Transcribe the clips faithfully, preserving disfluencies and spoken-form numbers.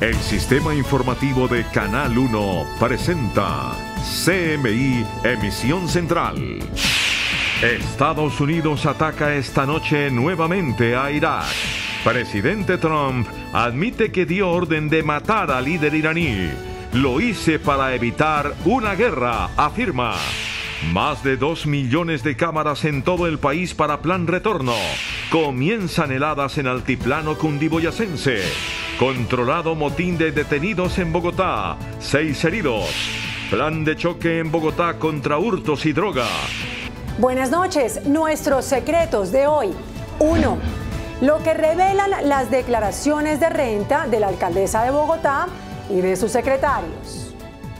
El sistema informativo de Canal uno presenta C M I Emisión Central. Estados Unidos ataca esta noche nuevamente a Irak. Presidente Trump admite que dio orden de matar al líder iraní. Lo hice para evitar una guerra, afirma. Más de dos millones de cámaras en todo el país para plan retorno. Comienzan heladas en altiplano cundiboyacense. Controlado motín de detenidos en Bogotá. Seis heridos. Plan de choque en Bogotá contra hurtos y droga. Buenas noches. Nuestros secretos de hoy. uno. Lo que revelan las declaraciones de renta de la alcaldesa de Bogotá y de sus secretarios.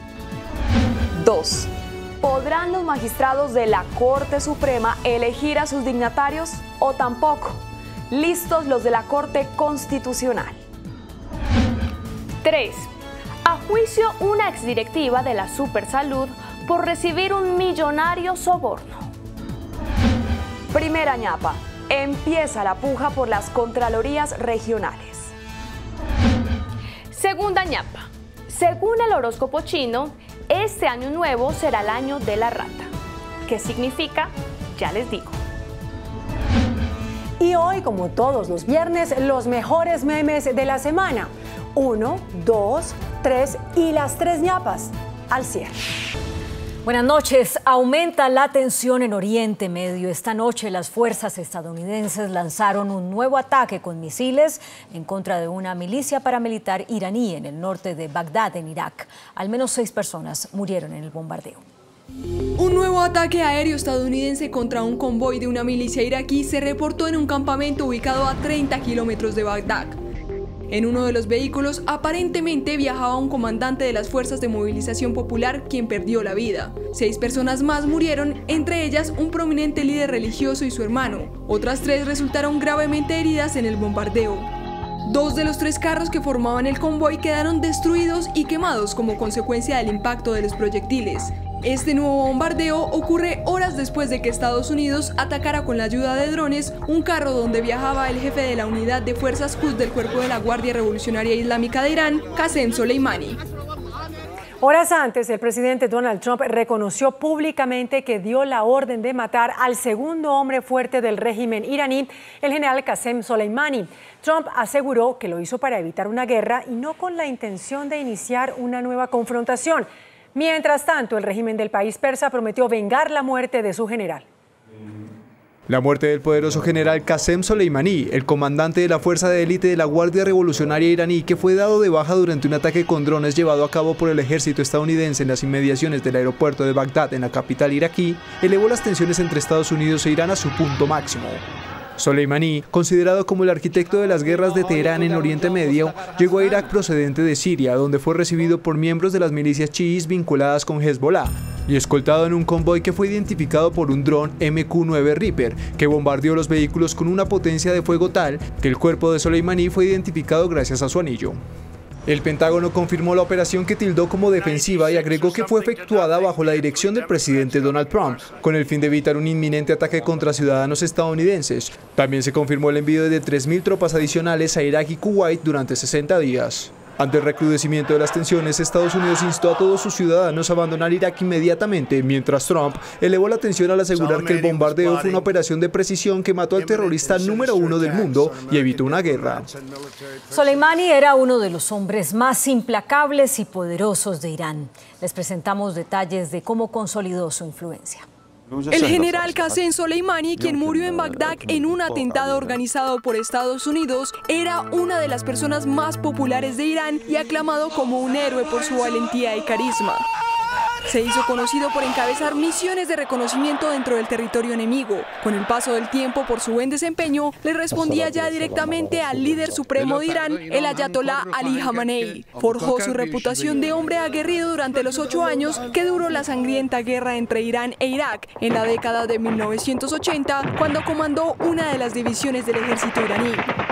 dos. ¿Podrán los magistrados de la Corte Suprema elegir a sus dignatarios o tampoco? Listos los de la Corte Constitucional. tres. A juicio una exdirectiva de la Supersalud por recibir un millonario soborno. Primera ñapa. Empieza la puja por las contralorías regionales. Segunda ñapa. Según el horóscopo chino, este año nuevo será el año de la rata. ¿Qué significa? Ya les digo. Y hoy, como todos los viernes, los mejores memes de la semana. Uno, dos, tres y las tres ñapas al cierre. Buenas noches. Aumenta la tensión en Oriente Medio. Esta noche las fuerzas estadounidenses lanzaron un nuevo ataque con misiles en contra de una milicia paramilitar iraní en el norte de Bagdad, en Irak. Al menos seis personas murieron en el bombardeo. Un nuevo ataque aéreo estadounidense contra un convoy de una milicia iraquí se reportó en un campamento ubicado a treinta kilómetros de Bagdad. En uno de los vehículos aparentemente viajaba un comandante de las Fuerzas de Movilización Popular, quien perdió la vida. Seis personas más murieron, entre ellas un prominente líder religioso y su hermano. Otras tres resultaron gravemente heridas en el bombardeo. Dos de los tres carros que formaban el convoy quedaron destruidos y quemados como consecuencia del impacto de los proyectiles. Este nuevo bombardeo ocurre horas después de que Estados Unidos atacara con la ayuda de drones un carro donde viajaba el jefe de la unidad de fuerzas Quds del cuerpo de la Guardia Revolucionaria Islámica de Irán, Qasem Soleimani. Horas antes, el presidente Donald Trump reconoció públicamente que dio la orden de matar al segundo hombre fuerte del régimen iraní, el general Qasem Soleimani. Trump aseguró que lo hizo para evitar una guerra y no con la intención de iniciar una nueva confrontación. Mientras tanto, el régimen del país persa prometió vengar la muerte de su general. La muerte del poderoso general Qasem Soleimani, el comandante de la fuerza de élite de la Guardia Revolucionaria iraní, que fue dado de baja durante un ataque con drones llevado a cabo por el ejército estadounidense en las inmediaciones del aeropuerto de Bagdad, en la capital iraquí, elevó las tensiones entre Estados Unidos e Irán a su punto máximo. Soleimani, considerado como el arquitecto de las guerras de Teherán en Oriente Medio, llegó a Irak procedente de Siria, donde fue recibido por miembros de las milicias chiíes vinculadas con Hezbollah y escoltado en un convoy que fue identificado por un dron M Q nueve Reaper, que bombardeó los vehículos con una potencia de fuego tal que el cuerpo de Soleimani fue identificado gracias a su anillo. El Pentágono confirmó la operación, que tildó como defensiva, y agregó que fue efectuada bajo la dirección del presidente Donald Trump, con el fin de evitar un inminente ataque contra ciudadanos estadounidenses. También se confirmó el envío de tres mil tropas adicionales a Irak y Kuwait durante sesenta días. Ante el recrudecimiento de las tensiones, Estados Unidos instó a todos sus ciudadanos a abandonar Irak inmediatamente, mientras Trump elevó la tensión al asegurar que el bombardeo fue una operación de precisión que mató al terrorista número uno del mundo y evitó una guerra. Soleimani era uno de los hombres más implacables y poderosos de Irán. Les presentamos detalles de cómo consolidó su influencia. El general Qasem Soleimani, quien murió en Bagdad en un atentado organizado por Estados Unidos, era una de las personas más populares de Irán y aclamado como un héroe por su valentía y carisma. Se hizo conocido por encabezar misiones de reconocimiento dentro del territorio enemigo. Con el paso del tiempo, por su buen desempeño, le respondía ya directamente al líder supremo de Irán, el ayatolá Ali Khamenei. Forjó su reputación de hombre aguerrido durante los ocho años que duró la sangrienta guerra entre Irán e Irak en la década de mil novecientos ochenta, cuando comandó una de las divisiones del ejército iraní.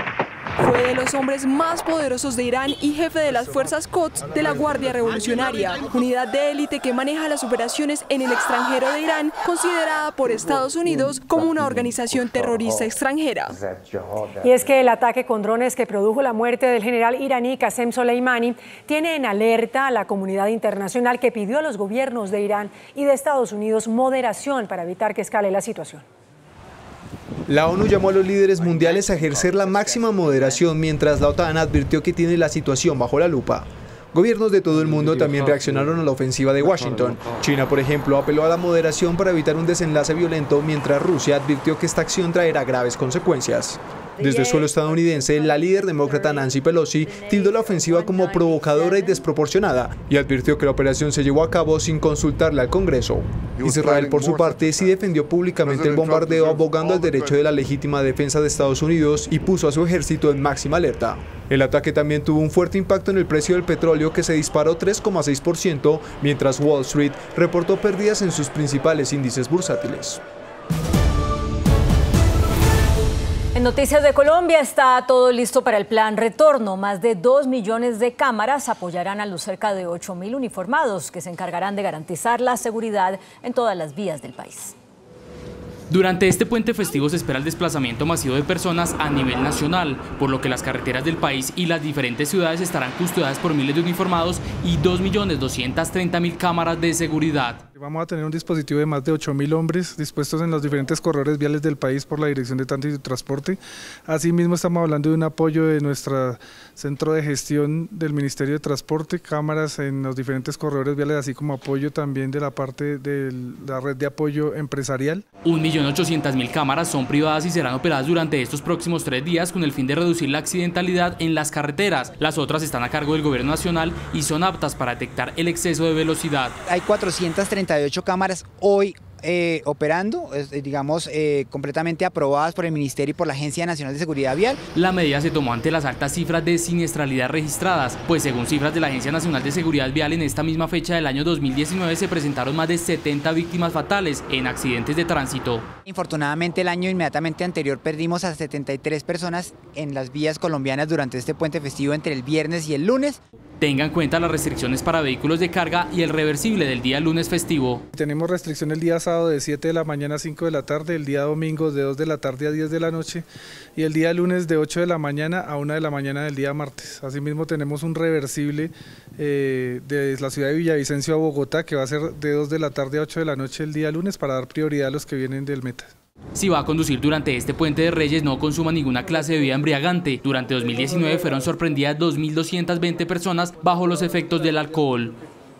Fue de los hombres más poderosos de Irán y jefe de las fuerzas Quds de la Guardia Revolucionaria, unidad de élite que maneja las operaciones en el extranjero de Irán, considerada por Estados Unidos como una organización terrorista extranjera. Y es que el ataque con drones que produjo la muerte del general iraní Qasem Soleimani tiene en alerta a la comunidad internacional, que pidió a los gobiernos de Irán y de Estados Unidos moderación para evitar que escale la situación. La ONU llamó a los líderes mundiales a ejercer la máxima moderación, mientras la OTAN advirtió que tiene la situación bajo la lupa. Gobiernos de todo el mundo también reaccionaron a la ofensiva de Washington. China, por ejemplo, apeló a la moderación para evitar un desenlace violento, mientras Rusia advirtió que esta acción traerá graves consecuencias. Desde suelo estadounidense, la líder demócrata Nancy Pelosi tildó la ofensiva como provocadora y desproporcionada y advirtió que la operación se llevó a cabo sin consultarle al Congreso. Israel, por su parte, sí defendió públicamente el bombardeo, abogando al derecho de la legítima defensa de Estados Unidos y puso a su ejército en máxima alerta. El ataque también tuvo un fuerte impacto en el precio del petróleo, que se disparó tres coma seis por ciento, mientras Wall Street reportó pérdidas en sus principales índices bursátiles. En Noticias de Colombia, está todo listo para el plan retorno. Más de dos millones de cámaras apoyarán a los cerca de ocho mil uniformados que se encargarán de garantizar la seguridad en todas las vías del país. Durante este puente festivo se espera el desplazamiento masivo de personas a nivel nacional, por lo que las carreteras del país y las diferentes ciudades estarán custodiadas por miles de uniformados y dos millones doscientas treinta mil cámaras de seguridad. Vamos a tener un dispositivo de más de ocho mil hombres dispuestos en los diferentes corredores viales del país por la Dirección de Tránsito y Transporte. Asimismo, estamos hablando de un apoyo de nuestro centro de gestión del Ministerio de Transporte, cámaras en los diferentes corredores viales, así como apoyo también de la parte de la red de apoyo empresarial. Un millón ochocientas mil cámaras son privadas y serán operadas durante estos próximos tres días con el fin de reducir la accidentalidad en las carreteras. Las otras están a cargo del Gobierno Nacional y son aptas para detectar el exceso de velocidad. Hay cuatrocientas treinta y ocho cámaras hoy eh, operando, eh, digamos, eh, completamente aprobadas por el Ministerio y por la Agencia Nacional de Seguridad Vial. La medida se tomó ante las altas cifras de siniestralidad registradas, pues según cifras de la Agencia Nacional de Seguridad Vial, en esta misma fecha del año dos mil diecinueve se presentaron más de setenta víctimas fatales en accidentes de tránsito. Infortunadamente, el año inmediatamente anterior perdimos a setenta y tres personas en las vías colombianas durante este puente festivo entre el viernes y el lunes. Tenga en cuenta las restricciones para vehículos de carga y el reversible del día lunes festivo. Tenemos restricción el día sábado de siete de la mañana a cinco de la tarde, el día domingo de dos de la tarde a diez de la noche y el día lunes de ocho de la mañana a una de la mañana del día martes. Asimismo, tenemos un reversible eh, de la ciudad de Villavicencio a Bogotá, que va a ser de dos de la tarde a ocho de la noche el día lunes, para dar prioridad a los que vienen del Meta. Si va a conducir durante este puente de Reyes, no consuma ninguna clase de bebida embriagante. Durante dos mil diecinueve fueron sorprendidas dos mil doscientas veinte personas bajo los efectos del alcohol.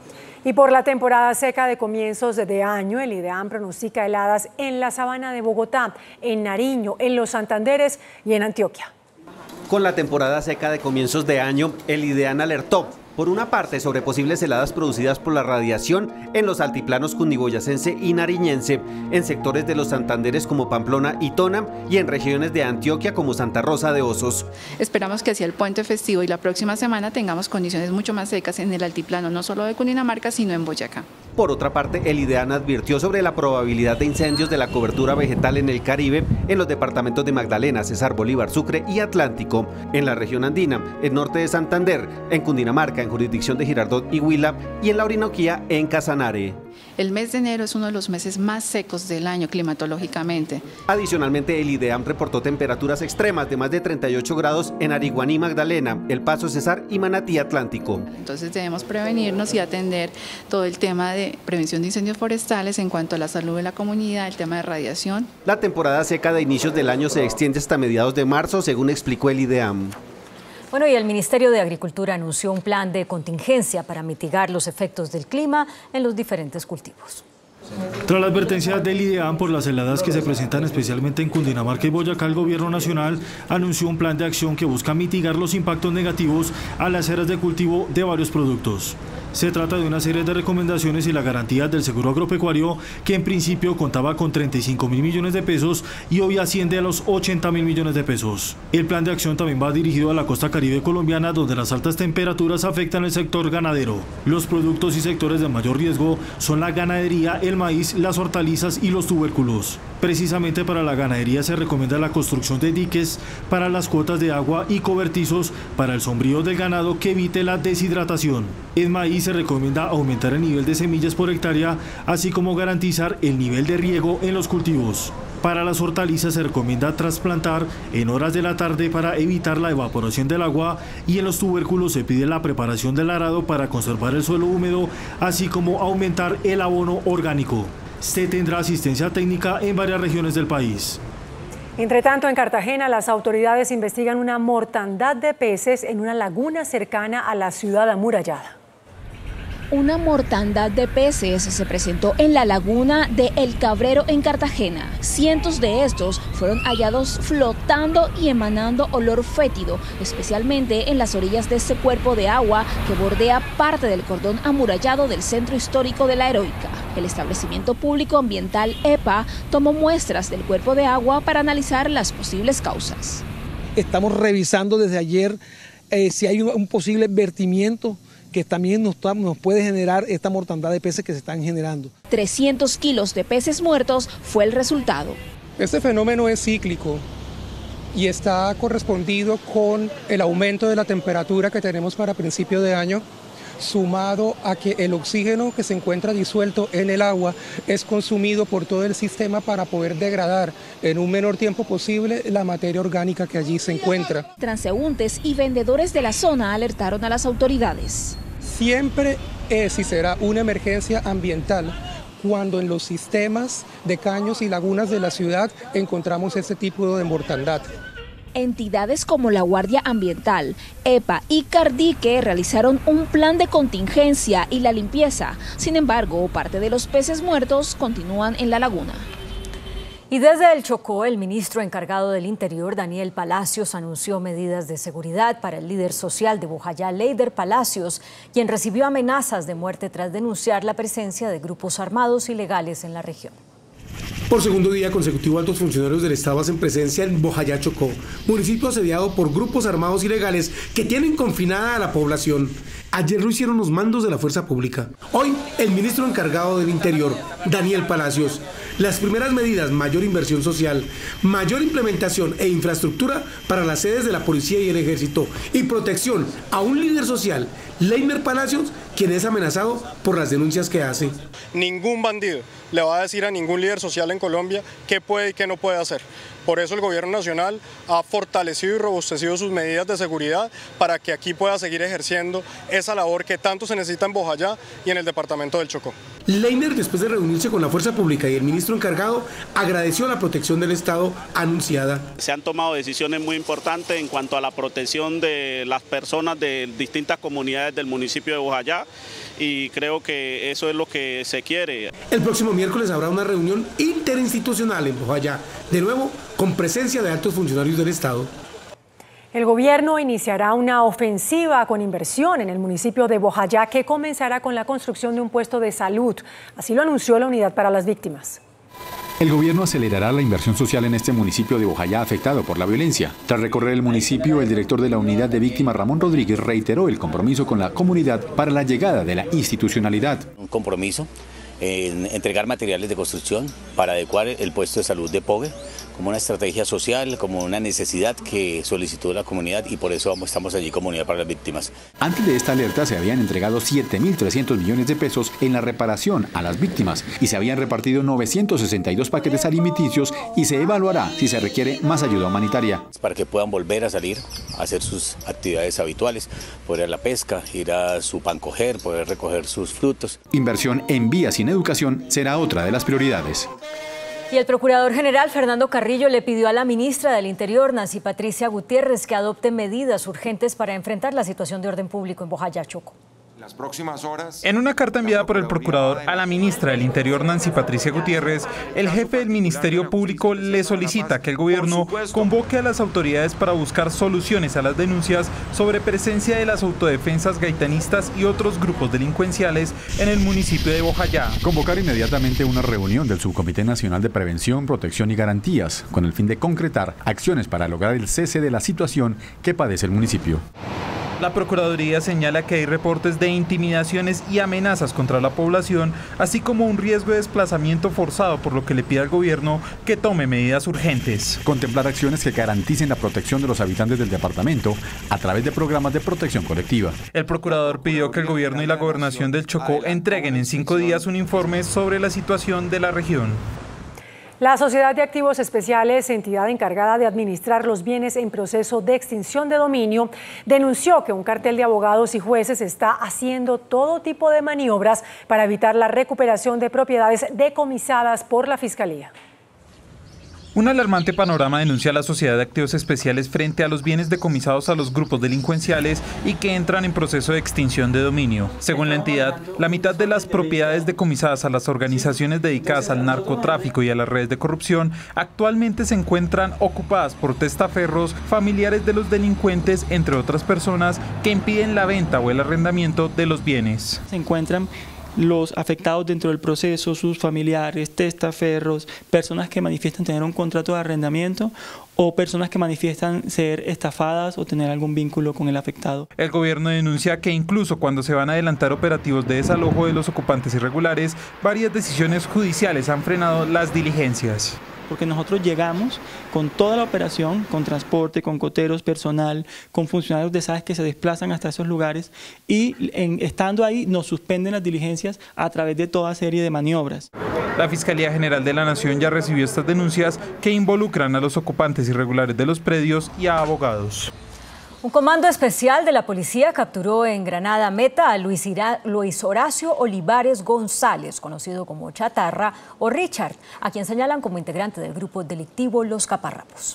Y por la temporada seca de comienzos de año, el IDEAM pronostica heladas en la sabana de Bogotá, en Nariño, en los Santanderes y en Antioquia. Con la temporada seca de comienzos de año, el IDEAM alertó, por una parte, sobre posibles heladas producidas por la radiación en los altiplanos cundiboyacense y nariñense, en sectores de los Santanderes como Pamplona y Tona y en regiones de Antioquia como Santa Rosa de Osos. Esperamos que hacia el puente festivo y la próxima semana tengamos condiciones mucho más secas en el altiplano, no solo de Cundinamarca, sino en Boyacá. Por otra parte, el IDEAM advirtió sobre la probabilidad de incendios de la cobertura vegetal en el Caribe, en los departamentos de Magdalena, Cesar, Bolívar, Sucre y Atlántico, en la región andina, el norte de Santander, en Cundinamarca, en jurisdicción de Girardot y Huila, y en la Orinoquía, en Casanare. El mes de enero es uno de los meses más secos del año climatológicamente. Adicionalmente, el IDEAM reportó temperaturas extremas de más de treinta y ocho grados en Ariguaní, Magdalena, El Paso, Cesar y Manatí, Atlántico. Entonces debemos prevenirnos y atender todo el tema de prevención de incendios forestales en cuanto a la salud de la comunidad, el tema de radiación. La temporada seca de inicios del año se extiende hasta mediados de marzo, según explicó el IDEAM. Bueno, y el Ministerio de Agricultura anunció un plan de contingencia para mitigar los efectos del clima en los diferentes cultivos. Tras la advertencia del IDEAM por las heladas que se presentan especialmente en Cundinamarca y Boyacá, el Gobierno Nacional anunció un plan de acción que busca mitigar los impactos negativos a las áreas de cultivo de varios productos. Se trata de una serie de recomendaciones y la garantía del seguro agropecuario, que en principio contaba con treinta y cinco mil millones de pesos y hoy asciende a los ochenta mil millones de pesos. El plan de acción también va dirigido a la costa caribe colombiana, donde las altas temperaturas afectan el sector ganadero. Los productos y sectores de mayor riesgo son la ganadería, el maíz, las hortalizas y los tubérculos. Precisamente para la ganadería se recomienda la construcción de diques para las cuotas de agua y cobertizos para el sombrío del ganado que evite la deshidratación. En maíz se recomienda aumentar el nivel de semillas por hectárea, así como garantizar el nivel de riego en los cultivos. Para las hortalizas se recomienda trasplantar en horas de la tarde para evitar la evaporación del agua, y en los tubérculos se pide la preparación del arado para conservar el suelo húmedo, así como aumentar el abono orgánico. Se tendrá asistencia técnica en varias regiones del país. Entre tanto, en Cartagena, las autoridades investigan una mortandad de peces en una laguna cercana a la ciudad amurallada. Una mortandad de peces se presentó en la laguna de El Cabrero en Cartagena. Cientos de estos fueron hallados flotando y emanando olor fétido, especialmente en las orillas de este cuerpo de agua que bordea parte del cordón amurallado del centro histórico de La Heroica. El establecimiento público ambiental EPA tomó muestras del cuerpo de agua para analizar las posibles causas. Estamos revisando desde ayer eh, si hay un posible vertimiento que también nos, nos puede generar esta mortandad de peces que se están generando. trescientos kilos de peces muertos fue el resultado. Este fenómeno es cíclico y está correspondido con el aumento de la temperatura que tenemos para principio de año, sumado a que el oxígeno que se encuentra disuelto en el agua es consumido por todo el sistema para poder degradar en un menor tiempo posible la materia orgánica que allí se encuentra. Transeúntes y vendedores de la zona alertaron a las autoridades. Siempre es y será una emergencia ambiental cuando en los sistemas de caños y lagunas de la ciudad encontramos este tipo de mortandad. Entidades como la Guardia Ambiental, EPA y Cardique realizaron un plan de contingencia y la limpieza. Sin embargo, parte de los peces muertos continúan en la laguna. Y desde el Chocó, el ministro encargado del Interior, Daniel Palacios, anunció medidas de seguridad para el líder social de Bojayá, Leider Palacios, quien recibió amenazas de muerte tras denunciar la presencia de grupos armados ilegales en la región. Por segundo día consecutivo, altos funcionarios del Estado hacen presencia en Bojayá, Chocó, municipio asediado por grupos armados ilegales que tienen confinada a la población. Ayer lo hicieron los mandos de la fuerza pública. Hoy, el ministro encargado del Interior, Daniel Palacios. Las primeras medidas: mayor inversión social, mayor implementación e infraestructura para las sedes de la policía y el ejército, y protección a un líder social, Leider Palacios, quien es amenazado por las denuncias que hace. Ningún bandido le va a decir a ningún líder social en Colombia qué puede y qué no puede hacer. Por eso el gobierno nacional ha fortalecido y robustecido sus medidas de seguridad para que aquí pueda seguir ejerciendo esa labor que tanto se necesita en Bojayá y en el departamento del Chocó. Leider, después de reunirse con la fuerza pública y el ministro encargado, agradeció la protección del Estado anunciada. Se han tomado decisiones muy importantes en cuanto a la protección de las personas de distintas comunidades del municipio de Bojayá, y creo que eso es lo que se quiere. El próximo miércoles habrá una reunión interinstitucional en Bojayá, de nuevo con presencia de altos funcionarios del Estado. El gobierno iniciará una ofensiva con inversión en el municipio de Bojayá que comenzará con la construcción de un puesto de salud. Así lo anunció la Unidad para las Víctimas. El gobierno acelerará la inversión social en este municipio de Bojayá afectado por la violencia. Tras recorrer el municipio, el director de la Unidad de Víctimas, Ramón Rodríguez, reiteró el compromiso con la comunidad para la llegada de la institucionalidad. Un compromiso en entregar materiales de construcción para adecuar el puesto de salud de Pogue como una estrategia social, como una necesidad que solicitó la comunidad, y por eso estamos allí como Unidad para las Víctimas. Antes de esta alerta se habían entregado siete mil trescientos millones de pesos en la reparación a las víctimas y se habían repartido novecientos sesenta y dos paquetes alimenticios, y se evaluará si se requiere más ayuda humanitaria. Para que puedan volver a salir a hacer sus actividades habituales, poder ir a la pesca, ir a su pan coger, poder recoger sus frutos. Inversión en vías y en educación será otra de las prioridades. Y el Procurador General Fernando Carrillo le pidió a la ministra del Interior, Nancy Patricia Gutiérrez, que adopte medidas urgentes para enfrentar la situación de orden público en Bojayá, Chocó. Las próximas horas. En una carta enviada por el Procurador a la ministra del Interior, Nancy Patricia Gutiérrez, el jefe del Ministerio Público le solicita que el gobierno convoque a las autoridades para buscar soluciones a las denuncias sobre presencia de las autodefensas gaitanistas y otros grupos delincuenciales en el municipio de Bojayá. Convocar inmediatamente una reunión del Subcomité Nacional de Prevención, Protección y Garantías, con el fin de concretar acciones para lograr el cese de la situación que padece el municipio. La Procuraduría señala que hay reportes de intimidaciones y amenazas contra la población, así como un riesgo de desplazamiento forzado, por lo que le pide al gobierno que tome medidas urgentes. Contemplar acciones que garanticen la protección de los habitantes del departamento a través de programas de protección colectiva. El procurador pidió que el gobierno y la gobernación del Chocó entreguen en cinco días un informe sobre la situación de la región. La Sociedad de Activos Especiales, entidad encargada de administrar los bienes en proceso de extinción de dominio, denunció que un cartel de abogados y jueces está haciendo todo tipo de maniobras para evitar la recuperación de propiedades decomisadas por la Fiscalía. Un alarmante panorama denuncia la Sociedad de Activos Especiales frente a los bienes decomisados a los grupos delincuenciales y que entran en proceso de extinción de dominio. Según la entidad, la mitad de las propiedades decomisadas a las organizaciones dedicadas al narcotráfico y a las redes de corrupción actualmente se encuentran ocupadas por testaferros, familiares de los delincuentes, entre otras personas que impiden la venta o el arrendamiento de los bienes. Se encuentran los afectados dentro del proceso, sus familiares, testaferros, personas que manifiestan tener un contrato de arrendamiento o personas que manifiestan ser estafadas o tener algún vínculo con el afectado. El gobierno denuncia que incluso cuando se van a adelantar operativos de desalojo de los ocupantes irregulares, varias decisiones judiciales han frenado las diligencias. Porque nosotros llegamos con toda la operación, con transporte, con coteros, personal, con funcionarios de S A E S que se desplazan hasta esos lugares y en, estando ahí nos suspenden las diligencias a través de toda serie de maniobras. La Fiscalía General de la Nación ya recibió estas denuncias que involucran a los ocupantes irregulares de los predios y a abogados. Un comando especial de la policía capturó en Granada Meta a Luis, Ira, Luis Horacio Olivares González, conocido como Chatarra o Richard, a quien señalan como integrante del grupo delictivo Los Caparrapos.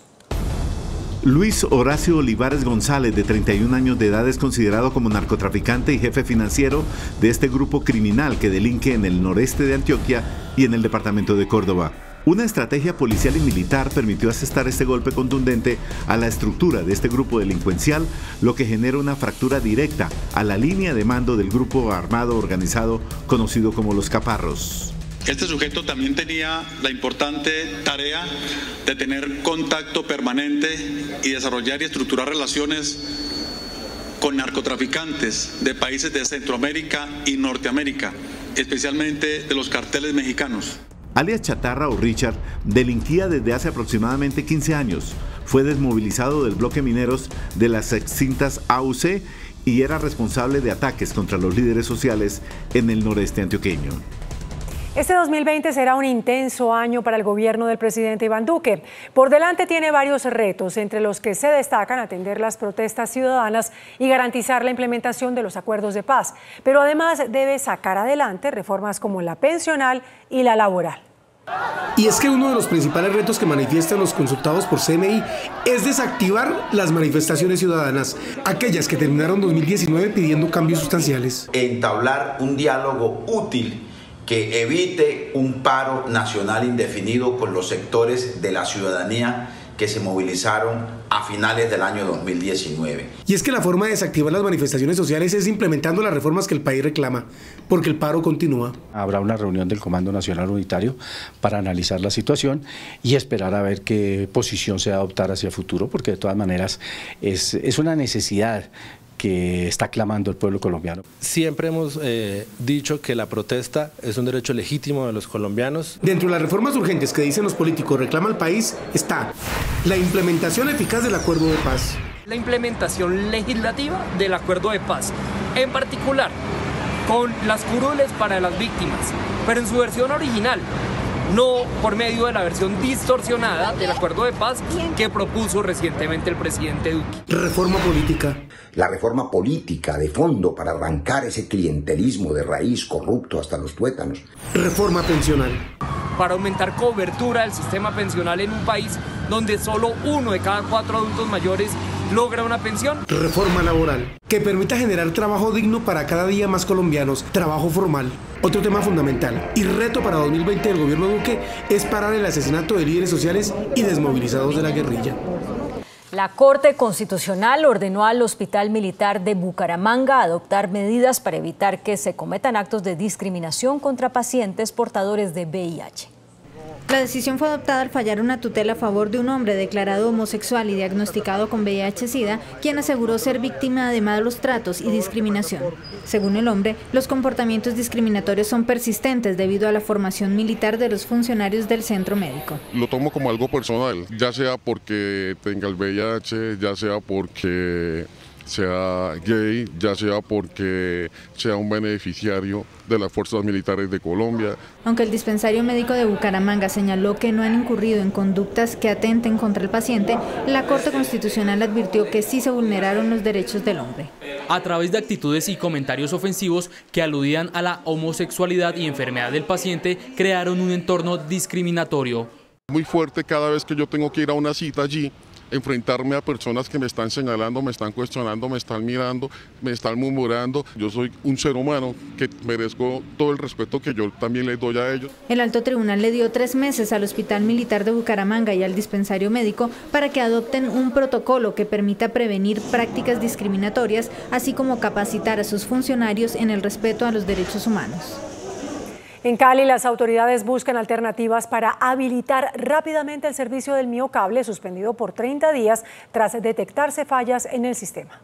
Luis Horacio Olivares González, de treinta y un años de edad, es considerado como narcotraficante y jefe financiero de este grupo criminal que delinque en el noreste de Antioquia y en el departamento de Córdoba. Una estrategia policial y militar permitió asestar este golpe contundente a la estructura de este grupo delincuencial, lo que genera una fractura directa a la línea de mando del grupo armado organizado conocido como Los Caparros. Este sujeto también tenía la importante tarea de tener contacto permanente y desarrollar y estructurar relaciones con narcotraficantes de países de Centroamérica y Norteamérica, especialmente de los carteles mexicanos. Alias Chatarra o Richard delinquía desde hace aproximadamente quince años. Fue desmovilizado del bloque mineros de las extintas A U C y era responsable de ataques contra los líderes sociales en el noreste antioqueño. Este dos mil veinte será un intenso año para el gobierno del presidente Iván Duque. Por delante tiene varios retos, entre los que se destacan atender las protestas ciudadanas y garantizar la implementación de los acuerdos de paz. Pero además debe sacar adelante reformas como la pensional y la laboral. Y es que uno de los principales retos que manifiestan los consultados por C M I es desactivar las manifestaciones ciudadanas, aquellas que terminaron dos mil diecinueve pidiendo cambios sustanciales. Entablar un diálogo útil que evite un paro nacional indefinido con los sectores de la ciudadanía que se movilizaron a finales del año dos mil diecinueve. Y es que la forma de desactivar las manifestaciones sociales es implementando las reformas que el país reclama, porque el paro continúa. Habrá una reunión del Comando Nacional Unitario para analizar la situación y esperar a ver qué posición se va a adoptar hacia el futuro, porque de todas maneras es, es una necesidad que está clamando el pueblo colombiano. Siempre hemos eh, dicho que la protesta es un derecho legítimo de los colombianos. Dentro de las reformas urgentes que dicen los políticos reclama el país está la implementación eficaz del acuerdo de paz. La implementación legislativa del acuerdo de paz, en particular con las curules para las víctimas, pero en su versión original, no por medio de la versión distorsionada del acuerdo de paz que propuso recientemente el presidente Duque. Reforma política. La reforma política de fondo para arrancar ese clientelismo de raíz corrupto hasta los tuétanos. Reforma pensional. Para aumentar cobertura del sistema pensional en un país donde solo uno de cada cuatro adultos mayores logra una pensión. Reforma laboral, que permita generar trabajo digno para cada día más colombianos, trabajo formal. Otro tema fundamental y reto para dos mil veinte del gobierno Duque es parar el asesinato de líderes sociales y desmovilizados de la guerrilla. La Corte Constitucional ordenó al Hospital Militar de Bucaramanga adoptar medidas para evitar que se cometan actos de discriminación contra pacientes portadores de V I H. La decisión fue adoptada al fallar una tutela a favor de un hombre declarado homosexual y diagnosticado con V I H SIDA, quien aseguró ser víctima de malos tratos y discriminación. Según el hombre, los comportamientos discriminatorios son persistentes debido a la formación militar de los funcionarios del centro médico. Lo tomo como algo personal, ya sea porque tenga el V I H, ya sea porque sea gay, ya sea porque sea un beneficiario de las fuerzas militares de Colombia. Aunque el dispensario médico de Bucaramanga señaló que no han incurrido en conductas que atenten contra el paciente, la Corte Constitucional advirtió que sí se vulneraron los derechos del hombre. A través de actitudes y comentarios ofensivos que aludían a la homosexualidad y enfermedad del paciente, crearon un entorno discriminatorio. Muy fuerte cada vez que yo tengo que ir a una cita allí, enfrentarme a personas que me están señalando, me están cuestionando, me están mirando, me están murmurando. Yo soy un ser humano que merezco todo el respeto que yo también les doy a ellos. El alto tribunal le dio tres meses al Hospital Militar de Bucaramanga y al dispensario médico para que adopten un protocolo que permita prevenir prácticas discriminatorias, así como capacitar a sus funcionarios en el respeto a los derechos humanos. En Cali, las autoridades buscan alternativas para habilitar rápidamente el servicio del Miocable, suspendido por treinta días tras detectarse fallas en el sistema.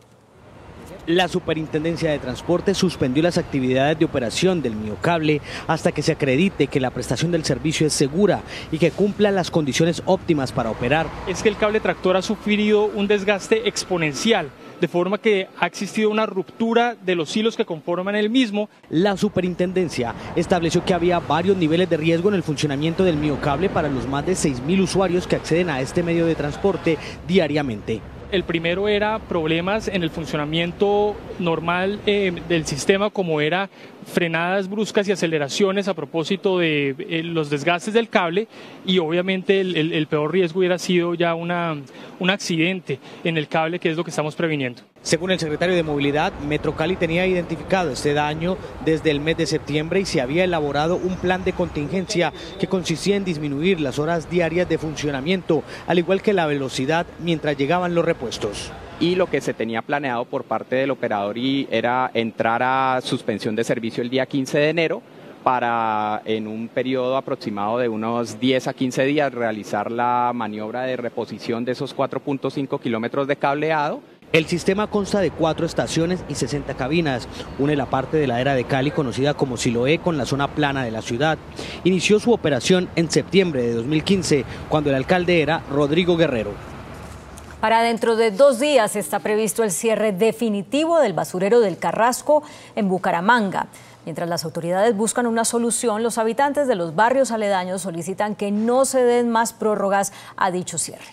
La Superintendencia de Transporte suspendió las actividades de operación del Miocable hasta que se acredite que la prestación del servicio es segura y que cumpla las condiciones óptimas para operar. Es que el cable tractor ha sufrido un desgaste exponencial, de forma que ha existido una ruptura de los hilos que conforman el mismo. La superintendencia estableció que había varios niveles de riesgo en el funcionamiento del Miocable para los más de seis mil usuarios que acceden a este medio de transporte diariamente. El primero era problemas en el funcionamiento normal eh, del sistema, como era frenadas bruscas y aceleraciones a propósito de eh, los desgastes del cable, y obviamente el, el, el peor riesgo hubiera sido ya una, un accidente en el cable, que es lo que estamos previniendo. Según el secretario de Movilidad, Metro Cali tenía identificado este daño desde el mes de septiembre y se había elaborado un plan de contingencia que consistía en disminuir las horas diarias de funcionamiento, al igual que la velocidad mientras llegaban los repuestos. Y lo que se tenía planeado por parte del operador y era entrar a suspensión de servicio el día quince de enero para en un periodo aproximado de unos diez a quince días realizar la maniobra de reposición de esos cuatro punto cinco kilómetros de cableado. El sistema consta de cuatro estaciones y sesenta cabinas. Une la parte de la era de Cali conocida como Siloé con la zona plana de la ciudad. Inició su operación en septiembre de dos mil quince, cuando el alcalde era Rodrigo Guerrero. Para dentro de dos días está previsto el cierre definitivo del basurero del Carrasco en Bucaramanga. Mientras las autoridades buscan una solución, los habitantes de los barrios aledaños solicitan que no se den más prórrogas a dicho cierre.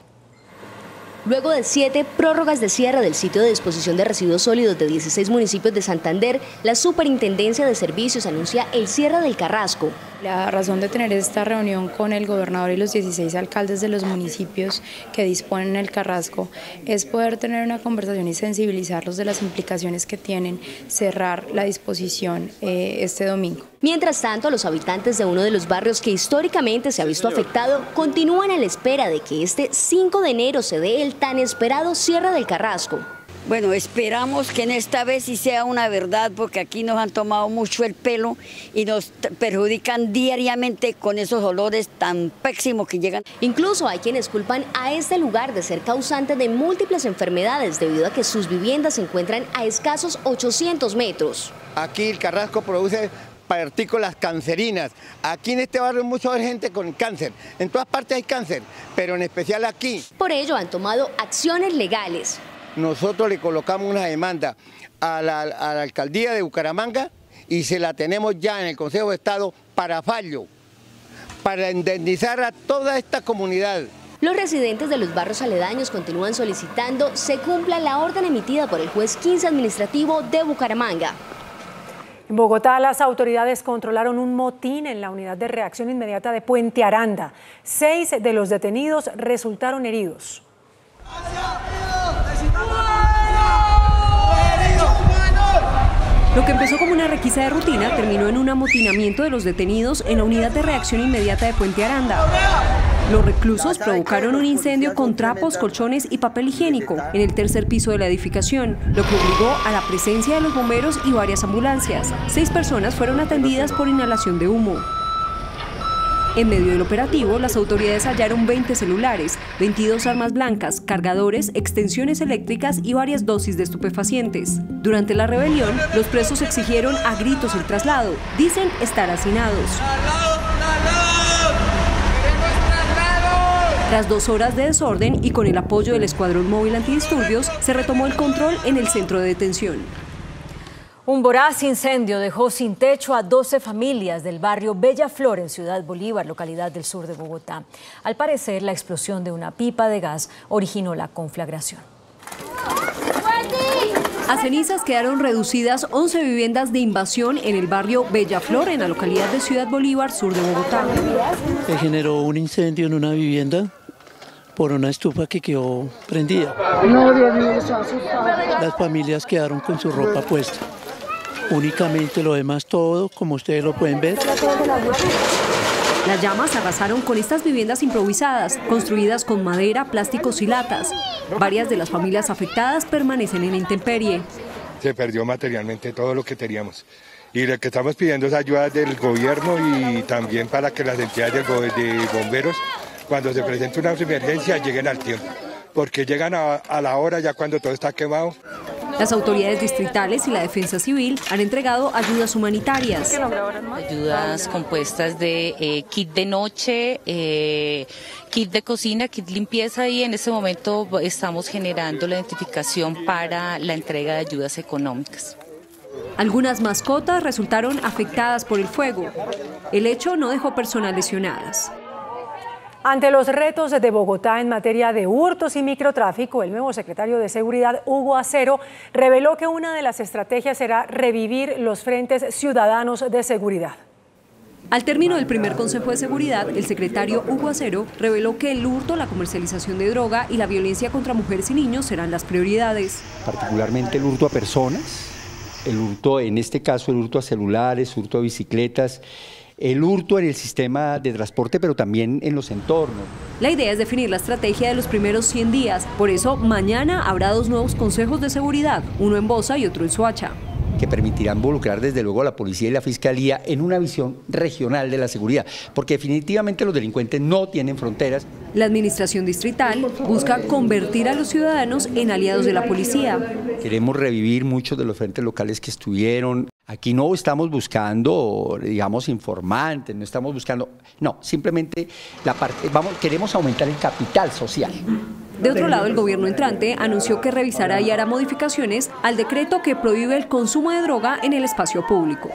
Luego de siete prórrogas de cierre del sitio de disposición de residuos sólidos de dieciséis municipios de Santander, la Superintendencia de Servicios anuncia el cierre del Carrasco. La razón de tener esta reunión con el gobernador y los dieciséis alcaldes de los municipios que disponen el Carrasco es poder tener una conversación y sensibilizarlos de las implicaciones que tienen cerrar la disposición eh, este domingo. Mientras tanto, los habitantes de uno de los barrios que históricamente se ha visto afectado continúan a la espera de que este cinco de enero se dé el tan esperado cierre del Carrasco. Bueno, esperamos que en esta vez sí sea una verdad, porque aquí nos han tomado mucho el pelo y nos perjudican diariamente con esos olores tan pésimos que llegan. Incluso hay quienes culpan a este lugar de ser causante de múltiples enfermedades debido a que sus viviendas se encuentran a escasos ochocientos metros. Aquí el Carrasco produce partículas cancerinas. Aquí en este barrio hay mucha gente con cáncer. En todas partes hay cáncer, pero en especial aquí. Por ello han tomado acciones legales. Nosotros le colocamos una demanda a la, a la alcaldía de Bucaramanga y se la tenemos ya en el Consejo de Estado para fallo, para indemnizar a toda esta comunidad. Los residentes de los barrios aledaños continúan solicitando se cumpla la orden emitida por el juez quince administrativo de Bucaramanga. En Bogotá, las autoridades controlaron un motín en la unidad de reacción inmediata de Puente Aranda. Seis de los detenidos resultaron heridos. Lo que empezó como una requisa de rutina terminó en un amotinamiento de los detenidos en la unidad de reacción inmediata de Puente Aranda. Los reclusos provocaron un incendio con trapos, colchones y papel higiénico en el tercer piso de la edificación, lo que obligó a la presencia de los bomberos y varias ambulancias. Seis personas fueron atendidas por inhalación de humo. En medio del operativo, las autoridades hallaron veinte celulares, veintidós armas blancas, cargadores, extensiones eléctricas y varias dosis de estupefacientes. Durante la rebelión, los presos exigieron a gritos el traslado. Dicen estar hacinados. Tras dos horas de desorden y con el apoyo del Escuadrón Móvil Antidisturbios, se retomó el control en el centro de detención. Un voraz incendio dejó sin techo a doce familias del barrio Bella Flor en Ciudad Bolívar, localidad del sur de Bogotá. Al parecer, la explosión de una pipa de gas originó la conflagración. A cenizas quedaron reducidas once viviendas de invasión en el barrio Bella Flor, en la localidad de Ciudad Bolívar, sur de Bogotá. Se generó un incendio en una vivienda por una estufa que quedó prendida. No, Dios mío, eso asustado. Las familias quedaron con su ropa puesta. Únicamente lo demás todo, como ustedes lo pueden ver. Las llamas arrasaron con estas viviendas improvisadas, construidas con madera, plásticos y latas. Varias de las familias afectadas permanecen en la intemperie. Se perdió materialmente todo lo que teníamos. Y lo que estamos pidiendo es ayuda del gobierno y también para que las entidades de bomberos, cuando se presente una emergencia, lleguen al tiempo. Porque llegan a, a la hora ya cuando todo está quemado. Las autoridades distritales y la defensa civil han entregado ayudas humanitarias. Ayudas compuestas de eh, kit de noche, eh, kit de cocina, kit limpieza, y en este momento estamos generando la identificación para la entrega de ayudas económicas. Algunas mascotas resultaron afectadas por el fuego. El hecho no dejó personas lesionadas. Ante los retos de Bogotá en materia de hurtos y microtráfico, el nuevo secretario de Seguridad, Hugo Acero, reveló que una de las estrategias será revivir los frentes ciudadanos de seguridad. Al término del primer Consejo de Seguridad, el secretario Hugo Acero reveló que el hurto, la comercialización de droga y la violencia contra mujeres y niños serán las prioridades. Particularmente el hurto a personas, el hurto, en este caso el hurto a celulares, hurto a bicicletas, el hurto en el sistema de transporte, pero también en los entornos. La idea es definir la estrategia de los primeros cien días. Por eso, mañana habrá dos nuevos consejos de seguridad, uno en Bosa y otro en Soacha, que permitirán involucrar desde luego a la policía y la fiscalía en una visión regional de la seguridad, porque definitivamente los delincuentes no tienen fronteras. La administración distrital busca convertir a los ciudadanos en aliados de la policía. Queremos revivir muchos de los frentes locales que estuvieron. Aquí no estamos buscando, digamos, informantes, no estamos buscando, no, simplemente la parte, vamos, queremos aumentar el capital social. De otro lado, el gobierno entrante anunció que revisará y hará modificaciones al decreto que prohíbe el consumo de droga en el espacio público.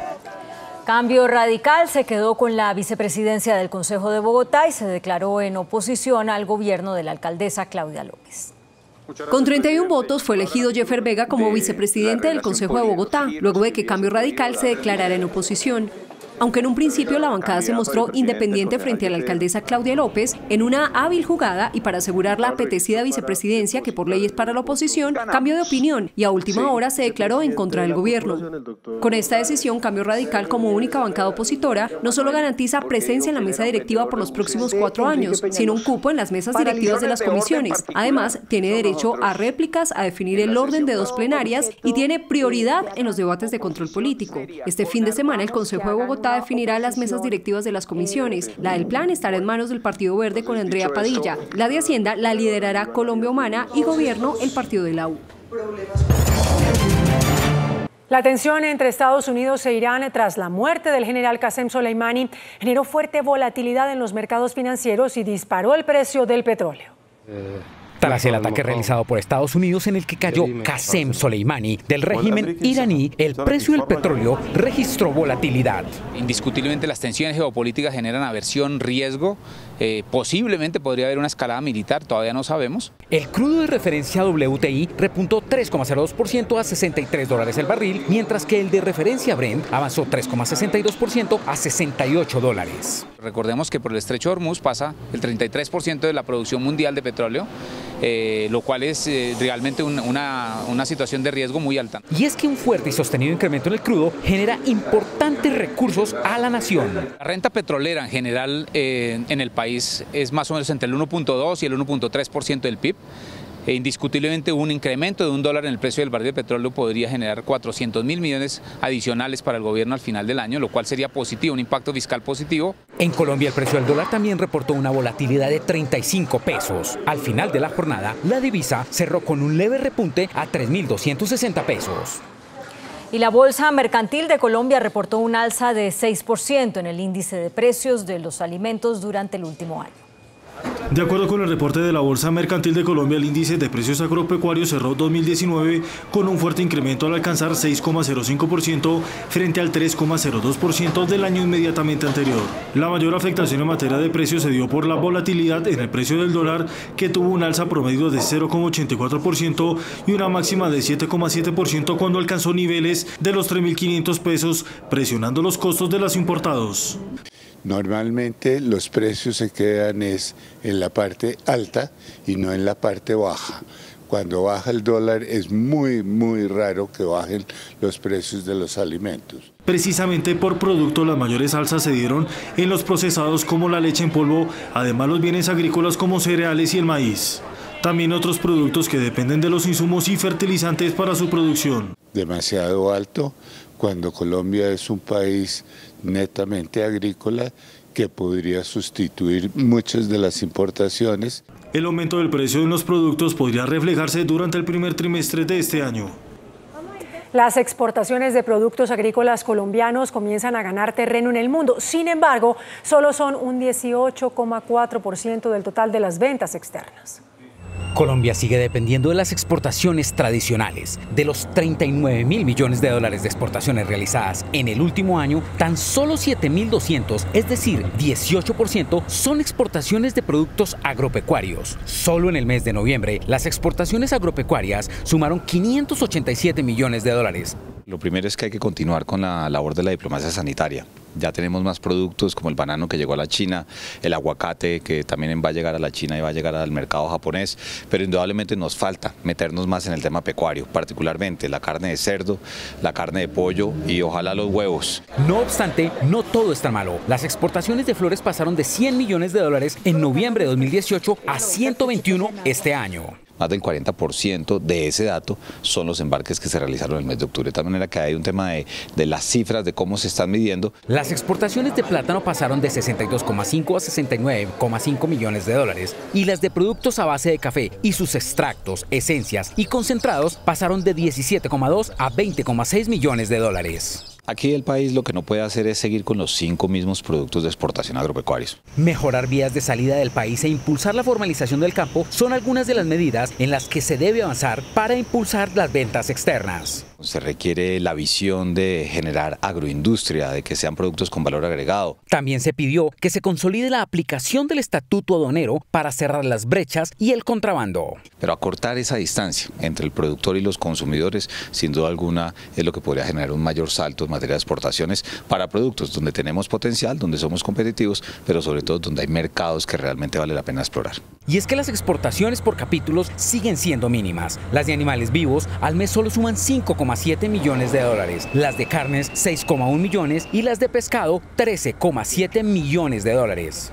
Cambio Radical se quedó con la vicepresidencia del Consejo de Bogotá y se declaró en oposición al gobierno de la alcaldesa Claudia López. Con treinta y uno votos fue elegido Jeffer Vega como vicepresidente del Consejo de Bogotá, luego de que Cambio Radical se declarara en oposición. Aunque en un principio la bancada se mostró independiente frente a la alcaldesa Claudia López, en una hábil jugada y para asegurar la apetecida vicepresidencia, que por ley es para la oposición, cambió de opinión y a última hora se declaró en contra del gobierno. Con esta decisión, Cambio Radical, como única bancada opositora, no solo garantiza presencia en la mesa directiva por los próximos cuatro años, sino un cupo en las mesas directivas de las comisiones. Además, tiene derecho a réplicas, a definir el orden de dos plenarias y tiene prioridad en los debates de control político. Este fin de semana, el Consejo de Bogotá definirá las mesas directivas de las comisiones. La del Plan estará en manos del Partido Verde con Andrea Padilla. La de Hacienda la liderará Colombia Humana y Gobierno el Partido de la U. La tensión entre Estados Unidos e Irán tras la muerte del general Qasem Soleimani generó fuerte volatilidad en los mercados financieros y disparó el precio del petróleo. Eh. Tras el ataque realizado por Estados Unidos en el que cayó Qasem Soleimani del régimen iraní, el precio del petróleo registró volatilidad. Indiscutiblemente las tensiones geopolíticas generan aversión, riesgo, eh, posiblemente podría haber una escalada militar, todavía no sabemos. El crudo de referencia W T I repuntó tres coma cero dos por ciento a sesenta y tres dólares el barril, mientras que el de referencia Brent avanzó tres coma sesenta y dos por ciento a sesenta y ocho dólares. Recordemos que por el estrecho de Hormuz pasa el treinta y tres por ciento de la producción mundial de petróleo. Eh, lo cual es eh, realmente un, una, una situación de riesgo muy alta. Y es que un fuerte y sostenido incremento en el crudo genera importantes recursos a la nación. La renta petrolera en general eh, en el país es más o menos entre el uno punto dos y el uno punto tres por ciento del P I B. E indiscutiblemente un incremento de un dólar en el precio del barril de petróleo podría generar cuatrocientos mil millones adicionales para el gobierno al final del año, lo cual sería positivo, un impacto fiscal positivo. En Colombia el precio del dólar también reportó una volatilidad de treinta y cinco pesos. Al final de la jornada, la divisa cerró con un leve repunte a tres mil doscientos sesenta pesos. Y la Bolsa Mercantil de Colombia reportó un alza de seis por ciento en el índice de precios de los alimentos durante el último año. De acuerdo con el reporte de la Bolsa Mercantil de Colombia, el índice de precios agropecuarios cerró dos mil diecinueve con un fuerte incremento al alcanzar seis coma cero cinco por ciento frente al tres coma cero dos por ciento del año inmediatamente anterior. La mayor afectación en materia de precios se dio por la volatilidad en el precio del dólar, que tuvo un alza promedio de cero coma ochenta y cuatro por ciento y una máxima de siete coma siete por ciento cuando alcanzó niveles de los tres mil quinientos pesos, presionando los costos de los importados. Normalmente los precios se quedan es en la parte alta y no en la parte baja. Cuando baja el dólar es muy, muy raro que bajen los precios de los alimentos. Precisamente por producto las mayores alzas se dieron en los procesados como la leche en polvo, además los bienes agrícolas como cereales y el maíz. También otros productos que dependen de los insumos y fertilizantes para su producción. Demasiado alto cuando Colombia es un país netamente agrícola que podría sustituir muchas de las importaciones. El aumento del precio de los productos podría reflejarse durante el primer trimestre de este año. Las exportaciones de productos agrícolas colombianos comienzan a ganar terreno en el mundo. Sin embargo, solo son un dieciocho coma cuatro por ciento del total de las ventas externas. Colombia sigue dependiendo de las exportaciones tradicionales. De los treinta y nueve mil millones de dólares de exportaciones realizadas en el último año, tan solo siete mil doscientos, es decir, dieciocho por ciento, son exportaciones de productos agropecuarios. Solo en el mes de noviembre, las exportaciones agropecuarias sumaron quinientos ochenta y siete millones de dólares. Lo primero es que hay que continuar con la labor de la diplomacia sanitaria. Ya tenemos más productos como el banano que llegó a la China, el aguacate que también va a llegar a la China y va a llegar al mercado japonés, pero indudablemente nos falta meternos más en el tema pecuario, particularmente la carne de cerdo, la carne de pollo y ojalá los huevos. No obstante, no todo está malo. Las exportaciones de flores pasaron de cien millones de dólares en noviembre de dos mil dieciocho a ciento veintiuno este año. Más del cuarenta por ciento de ese dato son los embarques que se realizaron en el mes de octubre. De tal manera que hay un tema de, de las cifras, de cómo se están midiendo. Las exportaciones de plátano pasaron de sesenta y dos coma cinco a sesenta y nueve coma cinco millones de dólares y las de productos a base de café y sus extractos, esencias y concentrados pasaron de diecisiete coma dos a veinte coma seis millones de dólares. Aquí el país lo que no puede hacer es seguir con los cinco mismos productos de exportación agropecuarios. Mejorar vías de salida del país e impulsar la formalización del campo son algunas de las medidas en las que se debe avanzar para impulsar las ventas externas. Se requiere la visión de generar agroindustria, de que sean productos con valor agregado. También se pidió que se consolide la aplicación del estatuto aduanero para cerrar las brechas y el contrabando. Pero acortar esa distancia entre el productor y los consumidores, sin duda alguna, es lo que podría generar un mayor salto en materia de exportaciones para productos donde tenemos potencial, donde somos competitivos, pero sobre todo donde hay mercados que realmente vale la pena explorar. Y es que las exportaciones por capítulos siguen siendo mínimas. Las de animales vivos al mes solo suman cinco coma siete millones de dólares, las de carnes seis coma uno millones y las de pescado trece coma siete millones de dólares.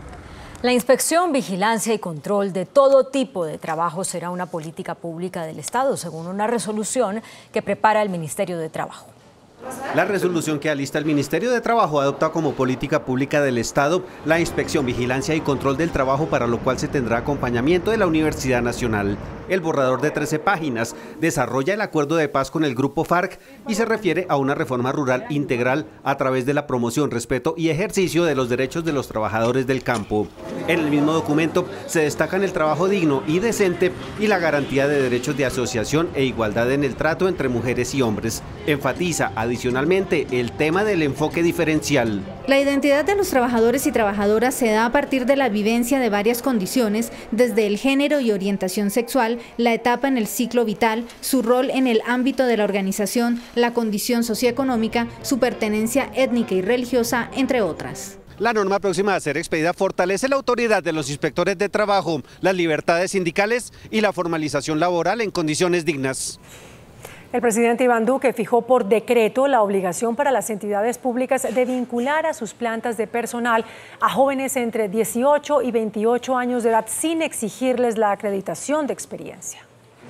La inspección, vigilancia y control de todo tipo de trabajo será una política pública del Estado, según una resolución que prepara el Ministerio de Trabajo. La resolución que alista el Ministerio de Trabajo adopta como política pública del Estado la inspección, vigilancia y control del trabajo, para lo cual se tendrá acompañamiento de la Universidad Nacional. El borrador de trece páginas desarrolla el acuerdo de paz con el Grupo FARC y se refiere a una reforma rural integral a través de la promoción, respeto y ejercicio de los derechos de los trabajadores del campo. En el mismo documento se destacan el trabajo digno y decente y la garantía de derechos de asociación e igualdad en el trato entre mujeres y hombres. Enfatiza adicionalmente el tema del enfoque diferencial. La identidad de los trabajadores y trabajadoras se da a partir de la vivencia de varias condiciones, desde el género y orientación sexual, la etapa en el ciclo vital, su rol en el ámbito de la organización, la condición socioeconómica, su pertenencia étnica y religiosa, entre otras. La norma próxima a ser expedida fortalece la autoridad de los inspectores de trabajo, las libertades sindicales y la formalización laboral en condiciones dignas. El presidente Iván Duque fijó por decreto la obligación para las entidades públicas de vincular a sus plantas de personal a jóvenes entre dieciocho y veintiocho años de edad sin exigirles la acreditación de experiencia.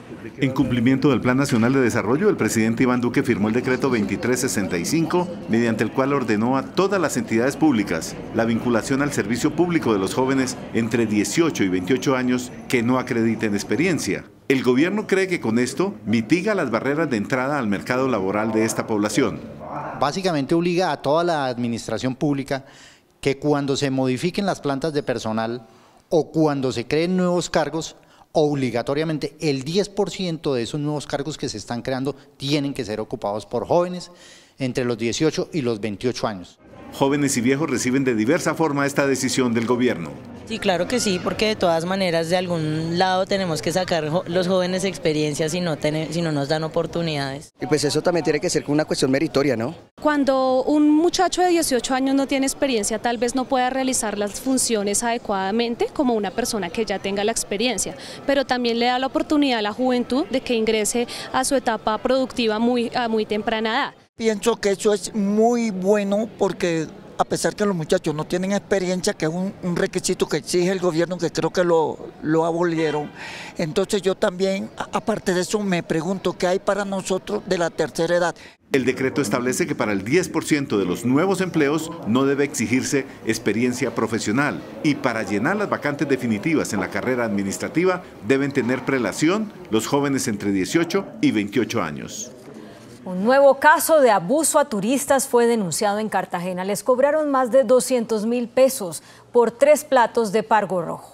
En cumplimiento del Plan Nacional de Desarrollo, el presidente Iván Duque firmó el decreto veintitrés sesenta y cinco, mediante el cual ordenó a todas las entidades públicas la vinculación al servicio público de los jóvenes entre dieciocho y veintiocho años que no acrediten experiencia. El gobierno cree que con esto mitiga las barreras de entrada al mercado laboral de esta población. Básicamente obliga a toda la administración pública que cuando se modifiquen las plantas de personal o cuando se creen nuevos cargos, obligatoriamente el diez por ciento de esos nuevos cargos que se están creando tienen que ser ocupados por jóvenes entre los dieciocho y los veintiocho años. Jóvenes y viejos reciben de diversa forma esta decisión del gobierno. Sí, claro que sí, porque de todas maneras de algún lado tenemos que sacar los jóvenes experiencias si no, ten, si no nos dan oportunidades. Y pues eso también tiene que ser una cuestión meritoria, ¿no? Cuando un muchacho de dieciocho años no tiene experiencia, tal vez no pueda realizar las funciones adecuadamente como una persona que ya tenga la experiencia, pero también le da la oportunidad a la juventud de que ingrese a su etapa productiva muy, a muy temprana edad. Pienso que eso es muy bueno porque a pesar que los muchachos no tienen experiencia, que es un, un requisito que exige el gobierno, que creo que lo, lo abolieron, entonces yo también, aparte de eso, me pregunto qué hay para nosotros de la tercera edad. El decreto establece que para el diez por ciento de los nuevos empleos no debe exigirse experiencia profesional y para llenar las vacantes definitivas en la carrera administrativa deben tener prelación los jóvenes entre dieciocho y veintiocho años. Un nuevo caso de abuso a turistas fue denunciado en Cartagena. Les cobraron más de doscientos mil pesos por tres platos de pargo rojo.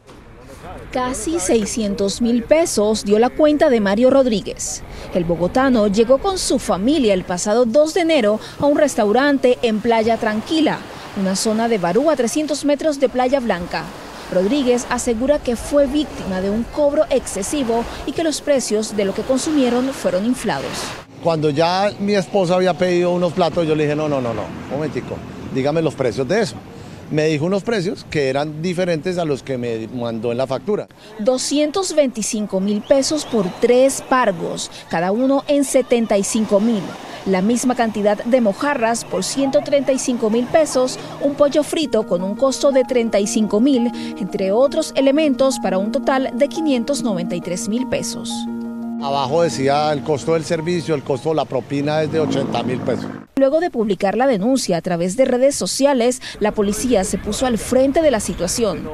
Casi seiscientos mil pesos dio la cuenta de Mario Rodríguez. El bogotano llegó con su familia el pasado dos de enero a un restaurante en Playa Tranquila, una zona de Barú a trescientos metros de Playa Blanca. Rodríguez asegura que fue víctima de un cobro excesivo y que los precios de lo que consumieron fueron inflados. Cuando ya mi esposa había pedido unos platos, yo le dije, no, no, no, no, un momentico, dígame los precios de eso. Me dijo unos precios que eran diferentes a los que me mandó en la factura. doscientos veinticinco mil pesos por tres pargos, cada uno en setenta y cinco mil. La misma cantidad de mojarras por ciento treinta y cinco mil pesos, un pollo frito con un costo de treinta y cinco mil, entre otros elementos para un total de quinientos noventa y tres mil pesos. Abajo decía el costo del servicio, el costo de la propina es de ochenta mil pesos. Luego de publicar la denuncia a través de redes sociales, la policía se puso al frente de la situación.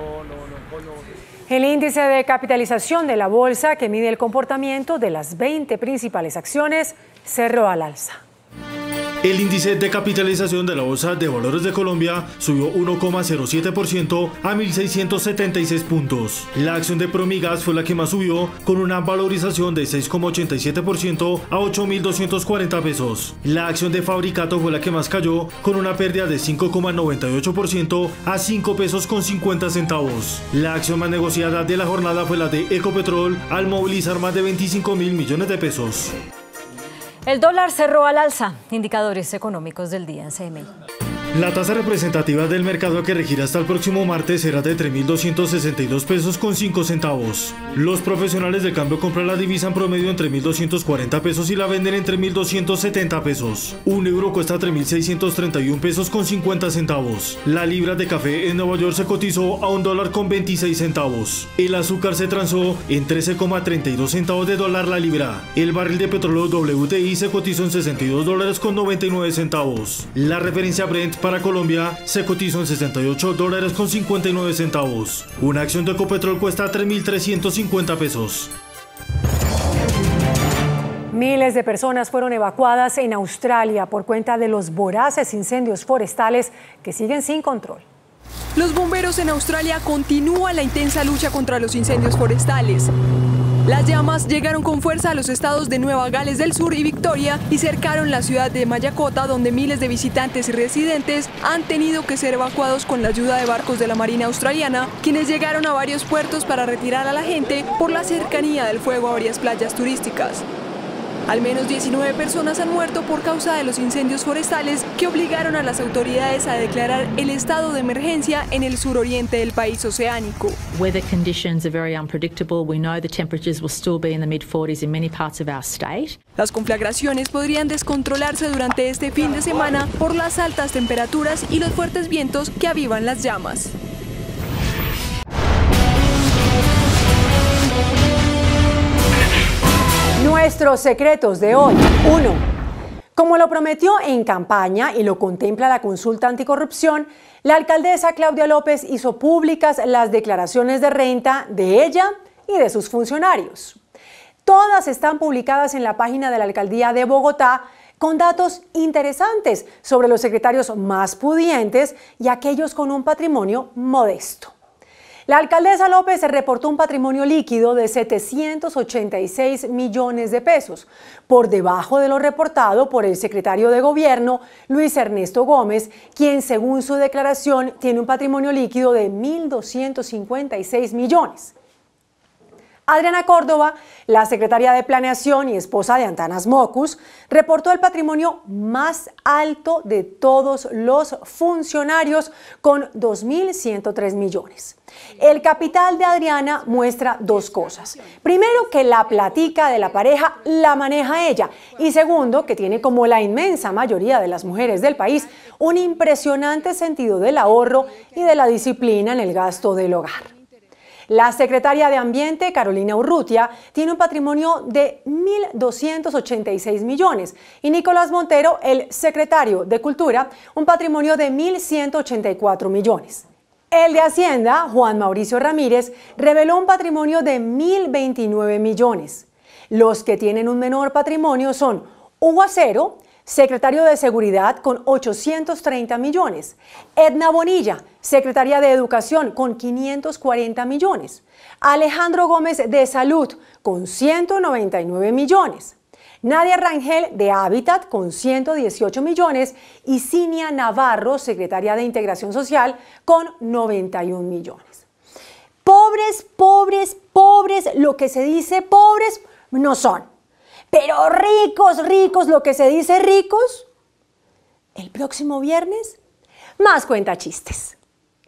El índice de capitalización de la bolsa, que mide el comportamiento de las veinte principales acciones, cerró al alza. El índice de capitalización de la Bolsa de Valores de Colombia subió uno coma cero siete por ciento a mil seiscientos setenta y seis puntos. La acción de Promigas fue la que más subió, con una valorización de seis coma ochenta y siete por ciento a ocho mil doscientos cuarenta pesos. La acción de Fabricato fue la que más cayó, con una pérdida de cinco coma noventa y ocho por ciento a cinco pesos con cincuenta centavos. La acción más negociada de la jornada fue la de Ecopetrol, al movilizar más de veinticinco mil millones de pesos. El dólar cerró al alza. Indicadores económicos del día en C M I. La tasa representativa del mercado que regirá hasta el próximo martes será de tres mil doscientos sesenta y dos pesos con cinco centavos. Los profesionales del cambio compran la divisa en promedio en tres mil doscientos cuarenta pesos y la venden en tres mil doscientos setenta pesos. Un euro cuesta tres mil seiscientos treinta y un pesos con cincuenta centavos. La libra de café en Nueva York se cotizó a un dólar con veintiséis centavos. El azúcar se transó en trece coma treinta y dos centavos de dólar la libra. El barril de petróleo W T I se cotizó en sesenta y dos dólares con noventa y nueve centavos. La referencia Brent para Colombia se cotizó en sesenta y ocho dólares con cincuenta y nueve centavos. Una acción de Ecopetrol cuesta tres mil trescientos cincuenta pesos. Miles de personas fueron evacuadas en Australia por cuenta de los voraces incendios forestales que siguen sin control. Los bomberos en Australia continúan la intensa lucha contra los incendios forestales. Las llamas llegaron con fuerza a los estados de Nueva Gales del Sur y Victoria y cercaron la ciudad de Mayakota, donde miles de visitantes y residentes han tenido que ser evacuados con la ayuda de barcos de la Marina Australiana, quienes llegaron a varios puertos para retirar a la gente por la cercanía del fuego a varias playas turísticas. Al menos diecinueve personas han muerto por causa de los incendios forestales que obligaron a las autoridades a declarar el estado de emergencia en el suroriente del país oceánico. Weather conditions are very unpredictable. We know the temperatures will still be in the mid forties in many parts of our state. Las conflagraciones podrían descontrolarse durante este fin de semana por las altas temperaturas y los fuertes vientos que avivan las llamas. Nuestros secretos de hoy. uno. Como lo prometió en campaña y lo contempla la consulta anticorrupción, la alcaldesa Claudia López hizo públicas las declaraciones de renta de ella y de sus funcionarios. Todas están publicadas en la página de la Alcaldía de Bogotá con datos interesantes sobre los secretarios más pudientes y aquellos con un patrimonio modesto. La alcaldesa López reportó un patrimonio líquido de setecientos ochenta y seis millones de pesos, por debajo de lo reportado por el secretario de Gobierno, Luis Ernesto Gómez, quien según su declaración tiene un patrimonio líquido de mil doscientos cincuenta y seis millones. Adriana Córdoba, la secretaria de Planeación y esposa de Antanas Mockus, reportó el patrimonio más alto de todos los funcionarios con dos mil ciento tres millones. El capital de Adriana muestra dos cosas. Primero, que la platica de la pareja la maneja ella. Y segundo, que tiene, como la inmensa mayoría de las mujeres del país, un impresionante sentido del ahorro y de la disciplina en el gasto del hogar. La secretaria de Ambiente, Carolina Urrutia, tiene un patrimonio de mil doscientos ochenta y seis millones y Nicolás Montero, el secretario de Cultura, un patrimonio de mil ciento ochenta y cuatro millones. El de Hacienda, Juan Mauricio Ramírez, reveló un patrimonio de mil veintinueve millones. Los que tienen un menor patrimonio son Hugo Acero, secretario de Seguridad, con ochocientos treinta millones. Edna Bonilla, secretaria de Educación, con quinientos cuarenta millones. Alejandro Gómez, de Salud, con ciento noventa y nueve millones. Nadia Rangel, de Hábitat, con ciento dieciocho millones. Y Cinia Navarro, secretaria de Integración Social, con noventa y un millones. Pobres, pobres, pobres, lo que se dice pobres no son. Pero ricos, ricos, lo que se dice ricos, el próximo viernes, más cuentachistes.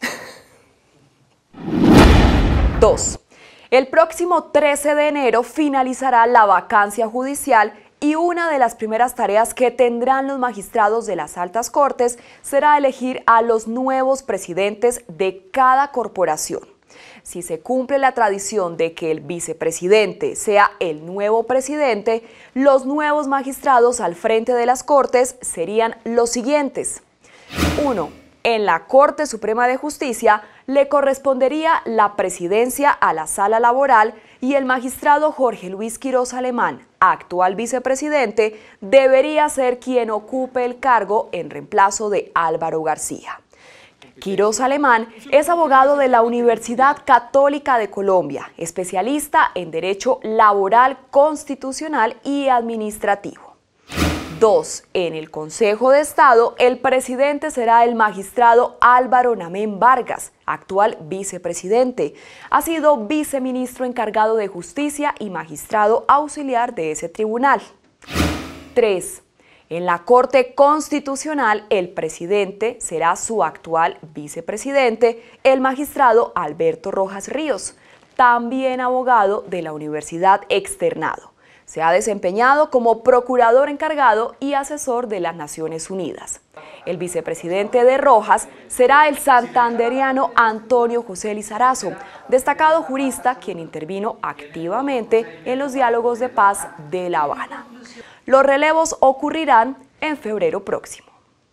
dos. El próximo trece de enero finalizará la vacancia judicial y una de las primeras tareas que tendrán los magistrados de las altas cortes será elegir a los nuevos presidentes de cada corporación. Si se cumple la tradición de que el vicepresidente sea el nuevo presidente, los nuevos magistrados al frente de las Cortes serían los siguientes. uno. En la Corte Suprema de Justicia le correspondería la presidencia a la Sala Laboral y el magistrado Jorge Luis Quirós Alemán, actual vicepresidente, debería ser quien ocupe el cargo en reemplazo de Álvaro García. Quirós Alemán es abogado de la Universidad Católica de Colombia, especialista en Derecho Laboral, Constitucional y Administrativo. dos. En el Consejo de Estado, el presidente será el magistrado Álvaro Namén Vargas, actual vicepresidente. Ha sido viceministro encargado de Justicia y magistrado auxiliar de ese tribunal. tres. En la Corte Constitucional, el presidente será su actual vicepresidente, el magistrado Alberto Rojas Ríos, también abogado de la Universidad Externado. Se ha desempeñado como procurador encargado y asesor de las Naciones Unidas. El vicepresidente de Rojas será el santanderiano Antonio José Lizarazo, destacado jurista quien intervino activamente en los diálogos de paz de La Habana. Los relevos ocurrirán en febrero próximo.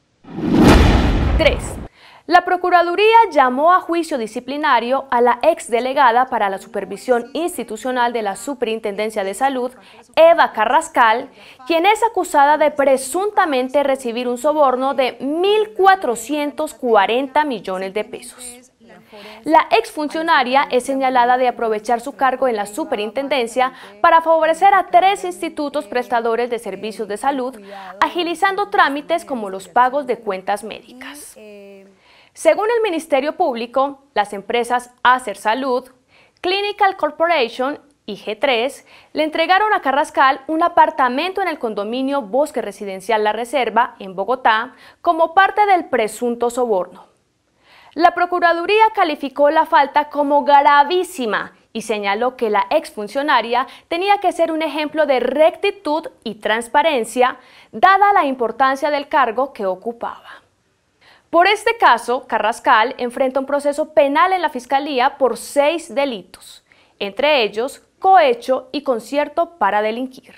tres. La Procuraduría llamó a juicio disciplinario a la exdelegada para la Supervisión Institucional de la Superintendencia de Salud, Eva Carrascal, quien es acusada de presuntamente recibir un soborno de mil cuatrocientos cuarenta millones de pesos. La exfuncionaria es señalada de aprovechar su cargo en la superintendencia para favorecer a tres institutos prestadores de servicios de salud, agilizando trámites como los pagos de cuentas médicas. Según el Ministerio Público, las empresas Acer Salud, Clinical Corporation y G tres le entregaron a Carrascal un apartamento en el condominio Bosque Residencial La Reserva, en Bogotá, como parte del presunto soborno. La Procuraduría calificó la falta como gravísima y señaló que la exfuncionaria tenía que ser un ejemplo de rectitud y transparencia, dada la importancia del cargo que ocupaba. Por este caso, Carrascal enfrenta un proceso penal en la Fiscalía por seis delitos, entre ellos cohecho y concierto para delinquir.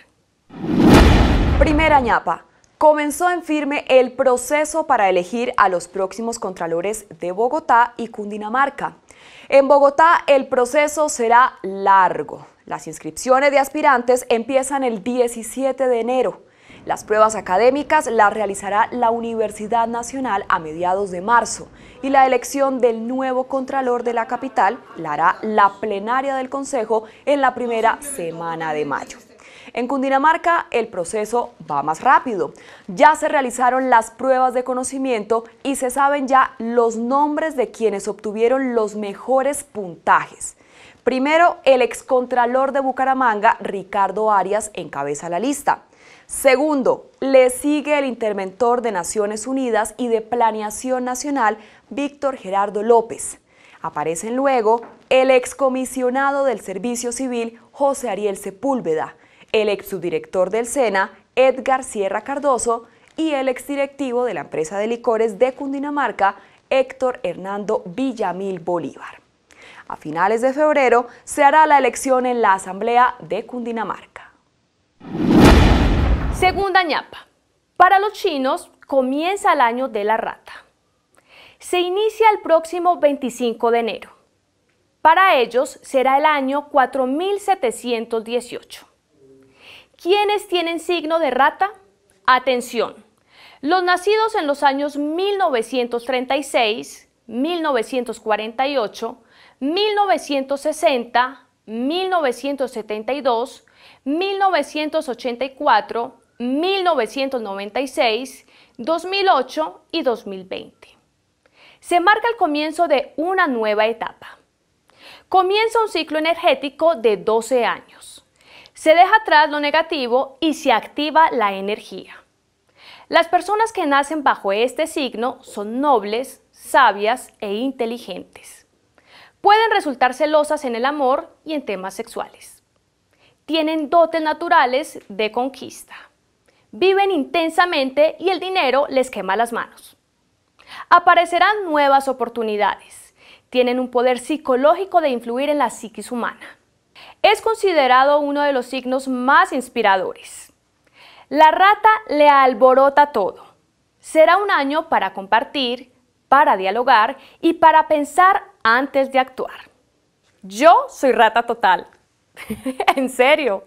Primera ñapa. Comenzó en firme el proceso para elegir a los próximos contralores de Bogotá y Cundinamarca. En Bogotá el proceso será largo. Las inscripciones de aspirantes empiezan el diecisiete de enero. Las pruebas académicas las realizará la Universidad Nacional a mediados de marzo y la elección del nuevo contralor de la capital la hará la plenaria del Consejo en la primera semana de mayo. En Cundinamarca el proceso va más rápido. Ya se realizaron las pruebas de conocimiento y se saben ya los nombres de quienes obtuvieron los mejores puntajes. Primero, el excontralor de Bucaramanga, Ricardo Arias, encabeza la lista. Segundo, le sigue el interventor de Naciones Unidas y de Planeación Nacional, Víctor Gerardo López. Aparecen luego el excomisionado del Servicio Civil, José Ariel Sepúlveda, el exsubdirector del SENA, Edgar Sierra Cardoso, y el exdirectivo de la empresa de licores de Cundinamarca, Héctor Hernando Villamil Bolívar. A finales de febrero se hará la elección en la Asamblea de Cundinamarca. Segunda ñapa. Para los chinos comienza el año de la rata. Se inicia el próximo veinticinco de enero. Para ellos será el año cuatro mil setecientos dieciocho. ¿Quiénes tienen signo de rata? Atención, los nacidos en los años mil novecientos treinta y seis, mil novecientos cuarenta y ocho, mil novecientos sesenta, mil novecientos setenta y dos, mil novecientos ochenta y cuatro, mil novecientos noventa y seis, dos mil ocho y dos mil veinte. Se marca el comienzo de una nueva etapa. Comienza un ciclo energético de doce años. Se deja atrás lo negativo y se activa la energía. Las personas que nacen bajo este signo son nobles, sabias e inteligentes. Pueden resultar celosas en el amor y en temas sexuales. Tienen dotes naturales de conquista. Viven intensamente y el dinero les quema las manos. Aparecerán nuevas oportunidades. Tienen un poder psicológico de influir en la psiquis humana. Es considerado uno de los signos más inspiradores. La rata le alborota todo. Será un año para compartir, para dialogar y para pensar antes de actuar. Yo soy rata total. ¿En serio?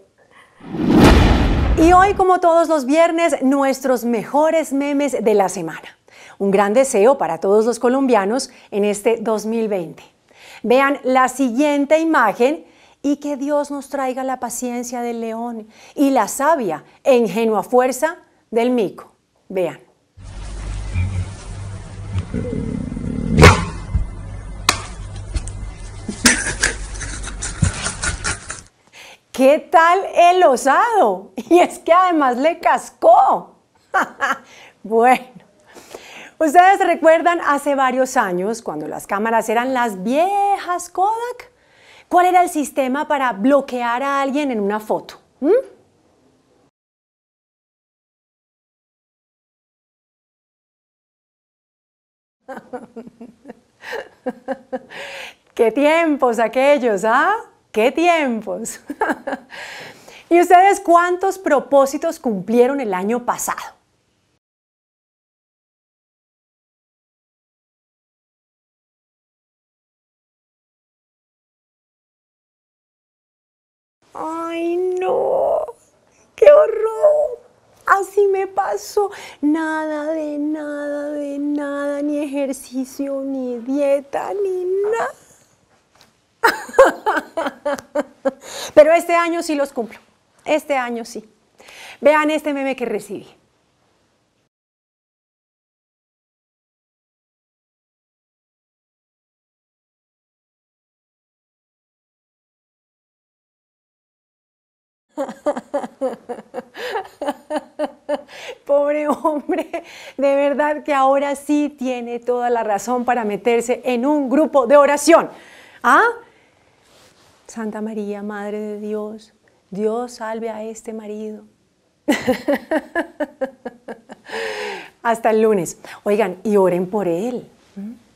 Y hoy, como todos los viernes, nuestros mejores memes de la semana. Un gran deseo para todos los colombianos en este dos mil veinte. Vean la siguiente imagen y que Dios nos traiga la paciencia del león y la sabia e ingenua fuerza del mico. Vean. ¿Qué tal el osado? Y es que además le cascó. Bueno, ¿ustedes recuerdan hace varios años cuando las cámaras eran las viejas Kodak? ¿Cuál era el sistema para bloquear a alguien en una foto? ¿Mm? ¡Qué tiempos aquellos, ah! ¡Qué tiempos! ¿Y ustedes cuántos propósitos cumplieron el año pasado? ¡Ay, no! ¡Qué horror! Así me pasó. Nada de nada, de nada, ni ejercicio, ni dieta, ni nada. Pero este año sí los cumplo. Este año sí. Vean este meme que recibí. Pobre hombre, de verdad que ahora sí tiene toda la razón para meterse en un grupo de oración. ¿Ah? Santa María, Madre de Dios, Dios salve a este marido. Hasta el lunes. Oigan, y oren por él. ¿Mm?